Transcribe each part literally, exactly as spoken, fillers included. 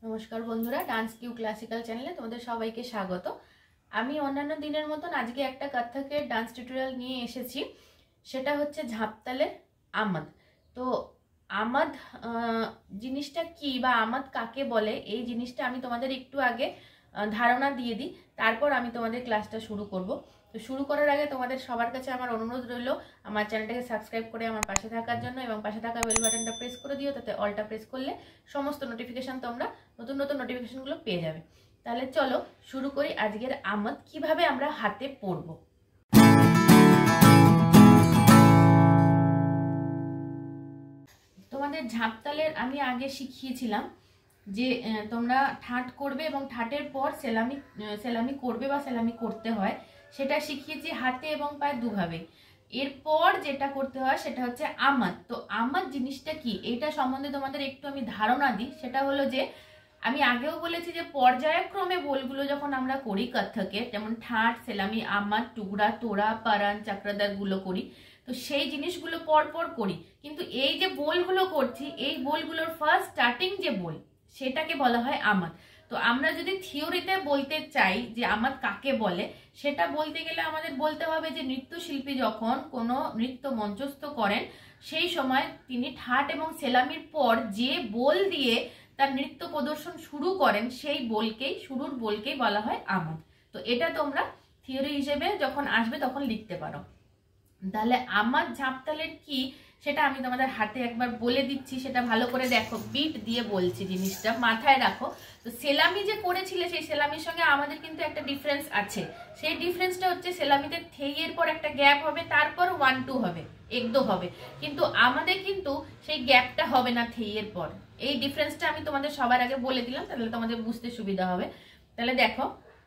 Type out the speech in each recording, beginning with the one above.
नमस्कार बंधुरा डांसक्यू क्लासिकल चैनेले तुम्हारे सबाइके स्वागत। आमी अन्यान्य दिनेर मतन आज के एक कथकेर डांस टिउटोरियल निये एसेछि, सेटा होच्छे झापतालेर आमाद। तो आमाद जिनिसटा कि बा आमाद काके बोले एई जिनिसटा आमी तोमादेर एकटु आगे धारणा दिये दिई, तारपर आमी तोमादेर क्लासटा शुरू करब। तो शुरू करार आगे तुम्हारे सबार काछे आमार अनुरोध रइल आमार चैनलटाके साबस्क्राइब करे आमार पाशे थाकार जन्य एबं पाशे थाका बेल बाटनटा प्रेस करे दिओ, ताते अलटा प्रेस करले समस्त नोटिफिकेशन तोमरा नतुन नतुन नोटिफिकेशनगुलो पेये जाबे। ताहले चलो शुरू करी आजकेर आमाद किभाबे आमरा हाते पड़ब। তোমাদের ঝাপতালের আমি আগে শিখিয়েছিলাম যে তোমরা ঠাট করবে এবং ঠাটের পর সেলামি সেলামি করবে বা সেলামি করতে হয়, সেটা শিখিয়েছি হাতে এবং পায়ে দুভাবে। এরপর যেটা করতে হয় সেটা হচ্ছে আমাদ। তো আমাদ জিনিসটা কি এটা সম্বন্ধে তোমাদের একটু আমি ধারণা দিই। সেটা হলো যে আমি আগেও বলেছি যে পর্যায়ক্রমে বোলগুলো যখন আমরা করি কত্থকে, যেমন ঠাট, সেলামি, আমাদ, টুকরা, তোড়া, পারান, চক্রদারগুলো করি, তো সেই জিনিসগুলো পরপর করি। কিন্তু এই যে বোলগুলো করছি এই বোলগুলোর ফার্স্ট স্টার্টিং যে বোল সেটাকে বলা হয় আমাদ। তো আমরা যদি থিওরিতে বলতে চাই যে আমাদ কাকে বলে, সেটা বলতে গেলে আমাদের বলতে হবে যে নৃত্যশিল্পী যখন কোনো নৃত্য মঞ্চস্থ করেন সেই সময় তিনি ঠাট এবং সেলামির পর যে বোল দিয়ে তার নৃত্য প্রদর্শন শুরু করেন সেই বোলকেই শুরুর বোলকেই বলা হয় আমাদ। তো এটা তোমরা থিওরি হিসেবে যখন আসবে তখন লিখতে পারো। তাহলে আমাদ ঝাপতালের কি সেটা আমি তোমাদের হাতে একবার বলে দিচ্ছি, সেটা ভালো করে দেখো, বিট দিয়ে বলছি, জিনিসটা মাথায় রাখো। তো সেলামি যে করেছিলে সেই সেলামির সঙ্গে আমাদের কিন্তু একটা ডিফারেন্স আছে। সেই ডিফারেন্সটা হচ্ছে সেলামিতে থেইয়ের পর একটা গ্যাপ হবে, তারপর ওয়ান টু হবে, এক দো হবে, কিন্তু আমাদের কিন্তু সেই গ্যাপটা হবে না থেইয়ের পর। এই ডিফারেন্সটা আমি তোমাদের সবার আগে বলে দিলাম, তাহলে তোমাদের বুঝতে সুবিধা হবে। তাহলে দেখো,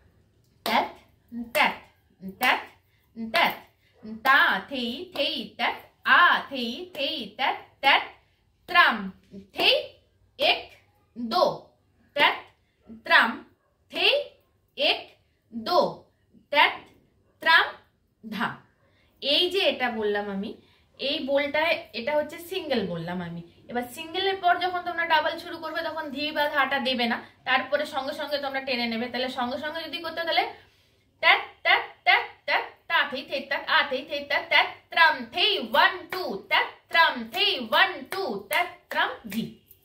ট্যাট ট্যাট ট্যাট ট্যাট, তা থেই থেই ট্যাট, আ থেই থেই ট্যাট ট্যাট, ত্রাম থেই এক দো ট্যাট, ত্রাম থেই এক দো ট্যাট, ত্রাম ধা। এই যে এটা বললাম আমি, এই বোলটায় এটা হচ্ছে সিঙ্গেল বললাম আমি। এবার সিঙ্গেলের পর যখন তোমরা ডাবল শুরু করবে তখন ধি বা ধাটা দেবে না, তারপরে সঙ্গে সঙ্গে তোমরা টেনে নেবে। তাহলে সঙ্গে সঙ্গে যদি করতে তাহলে ট্যাট ট্যাট ট্যাট ট্যাট, তা থেই থেই ট্যাট, আ থেই থেই ট্যাট ট্যাট, ত্রাম থেই ওয়ান টু ট্যাট, ত্রাম থেই ওয়ান টু ট্যাট, ত্রাম ধি।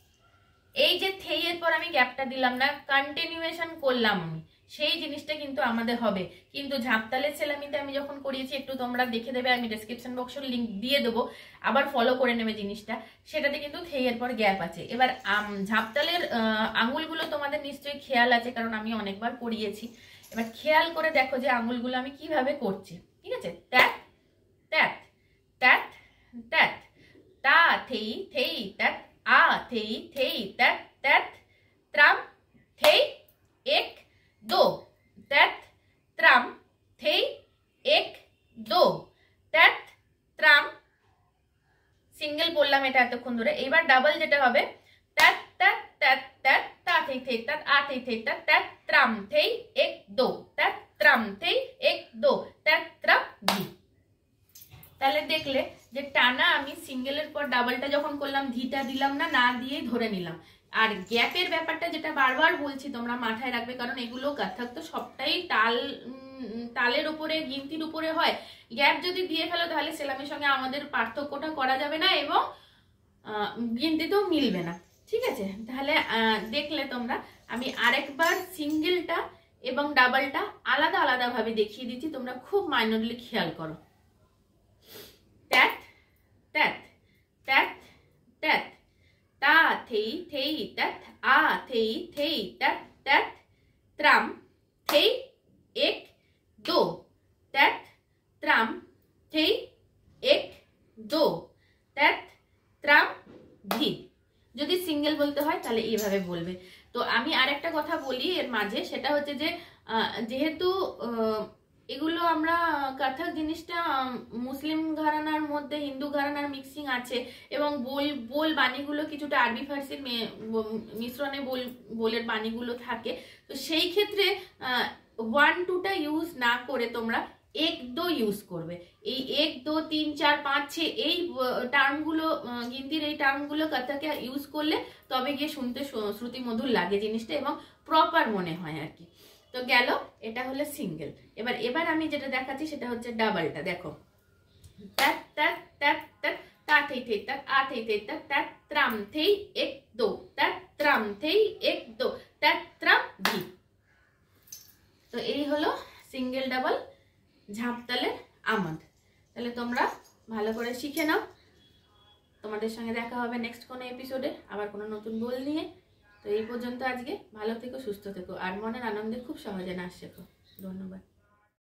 এই যে থেই এর পর আমি গ্যাপটা দিলাম না, কন্টিনিউয়েশন করলাম আমি, সেই জিনিসটা কিন্তু আমাদের হবে। কিন্তু ঝাপতালের সেলামিতে আমি যখন করিয়েছি একটু তোমরা দেখে দেবে, আমি ডেসক্রিপশন বক্সের লিঙ্ক দিয়ে দেবো, আবার ফলো করে নেবে জিনিসটা। সেটাতে কিন্তু থেই এর পর গ্যাপ আছে। এবার ঝাপতালের আঙুলগুলো তোমাদের নিশ্চয়ই খেয়াল আছে, কারণ আমি অনেকবার করিয়েছি। এবার খেয়াল করে দেখো যে আঙুলগুলো আমি কিভাবে করছি, ঠিক আছে? ট্যাট ট্যাট ট্যাট ট্যাট, তা থেই থেই ট্যাট, আ থেই থেই ট্যাট ট্যাট, ত্রাম থেই এক দো ট্যাট, ত্রাম থেই এক দো ট্যাট, ত্রাম। সিঙ্গেল বললাম এটা এতক্ষণ ধরে। এবার ডাবল যেটা হবে, ট্যাট ট্যাট ট্যাট ট্যাট, তা থেই থেই ট্যাট, আ থেই থেই ট্যাট ট্যাট, ত্রাম থেই এক দো ট্যাট, ত্রাম থেই এক দো ট্যাট, ত্রাম ধি। তাহলে দেখলে যে টানা আমি সিঙ্গেলের পর ডাবলটা যখন করলাম ধিটা দিলাম না, না দিয়েই ধরে নিলাম। আর গ্যাপের ব্যাপারটা যেটা বারবার বলছি তোমরা মাথায় রাখবে, কারণ এগুলো কাথাক তো সবটাই তাল তালের উপরে গিনতির উপরে হয়। গ্যাপ যদি দিয়ে ফেলো তাহলে সেলামির সঙ্গে আমাদের পার্থক্যটা করা যাবে না এবং গিনতিতেও মিলবে না, ঠিক আছে? তাহলে দেখলে তোমরা আমি আরেকবার সিঙ্গেলটা এবং ডাবলটা আলাদা আলাদা ভাবে দেখিয়ে দিচ্ছি, তোমরা খুব মাইনরলি খেয়াল করো। ট্যাট ট্যাট ট্যাট ট্যাট, তা থেই থেই ট্যাট, আ থেই থেই ট্যাট ট্যাট, ত্রাম থেই এক দো ট্যাট, ত্রাম থেই এক দো ট্যাট, ত্রাম ধি। যদি সিঙ্গেল বলতে হয় তাহলে এইভাবে বলবে। তো আমি আরেকটা কথা বলি এর মাঝে, সেটা হচ্ছে যে যেহেতু এগুলো আমরা কাথাক জিনিসটা মুসলিম ঘরানার মধ্যে হিন্দু ঘরানার মিক্সিং আছে এবং বোল বোল বাণীগুলো কিছুটা আরবি ফার্সির মিশ্রণে বোল বোলের বাণীগুলো থাকে। তো সেই ক্ষেত্রে ওয়ান টুটা ইউজ না করে তোমরা এক দো ইউজ করবে। এই এক দো তিন চার পাঁচ ছে এই টার্মগুলো, হিন্দির এই টার্মগুলো কথাকে ইউজ করলে তবে গিয়ে শুনতে শ্রুতি মধুর লাগে জিনিসটা এবং প্রপার মনে হয় আর কি। তো গেল, এটা হলো সিঙ্গেল। এবার এবার আমি যেটা দেখাচ্ছি সেটা হচ্ছে ডাবলটা। দেখো, ত্যাক ত্যাক ত্যাক ত্যাক তা থেই থেই ত্যাক আ থেই থেই ত্যাক ত্যাক ত্রাম থেই এক দো ত্যাক ত্রাম থেই এক দো ত্যাক ত্রাম ধি। তো এই হলো সিঙ্গেল ডাবল ঝাঁপতালের আমাদ। তাহলে তোমরা ভালো করে শিখে নাও। তোমাদের সঙ্গে দেখা হবে নেক্সট কোনো এপিসোডে আবার কোনো নতুন বল নিয়ে। তো এই পর্যন্ত আজকে ভালো থেকো, সুস্থ থেকো, আর মনের আনন্দে খুব সহজে নাচ শেখো। ধন্যবাদ।